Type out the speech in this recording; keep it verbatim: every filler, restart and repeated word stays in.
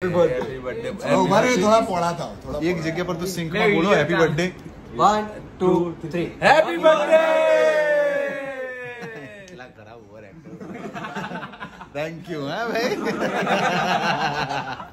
Happy birthday. थोड़ा पड़ा था थोड़ा एक जगह पर तो सिंक में बोलो happy birthday. One two three happy birthday. खराब हुआ है। थैंक यू है भाई।